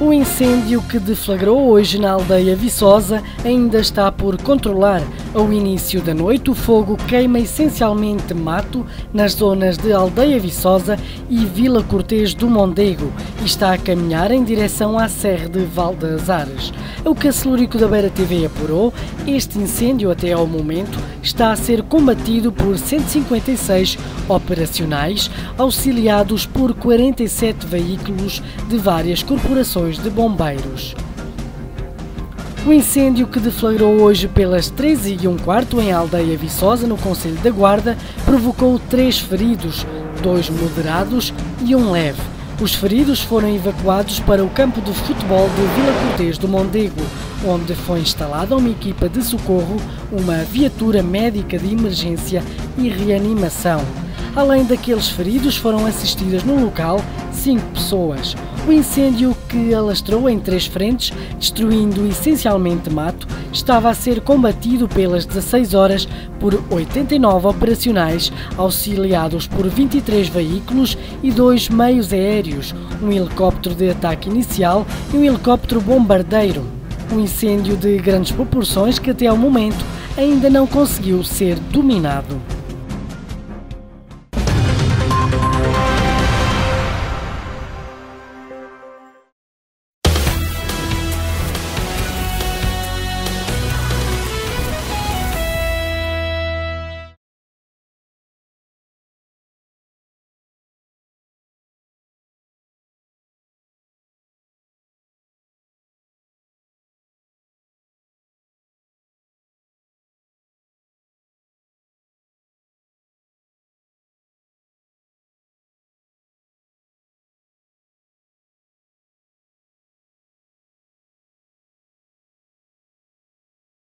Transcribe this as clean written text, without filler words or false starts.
O incêndio que deflagrou hoje na aldeia Viçosa ainda está por controlar. Ao início da noite, o fogo queima essencialmente mato nas zonas de Aldeia Viçosa e Vila Cortês do Mondego e está a caminhar em direção à Serra de Valdeazares. O que a Celúrico da Beira TV apurou, este incêndio até ao momento está a ser combatido por 156 operacionais, auxiliados por 47 veículos de várias corporações de bombeiros. O incêndio que deflagrou hoje pelas 13h15 em Aldeia Viçosa, no concelho da Guarda, provocou 3 feridos, 2 moderados e 1 leve. Os feridos foram evacuados para o campo de futebol de Vila Cortês do Mondego, onde foi instalada uma equipa de socorro, uma viatura médica de emergência e reanimação. Além daqueles feridos, foram assistidas no local 5 pessoas. O incêndio, que alastrou em 3 frentes, destruindo essencialmente mato, estava a ser combatido pelas 16 horas por 89 operacionais, auxiliados por 23 veículos e 2 meios aéreos, um helicóptero de ataque inicial e um helicóptero bombardeiro. Um incêndio de grandes proporções que até ao momento ainda não conseguiu ser dominado.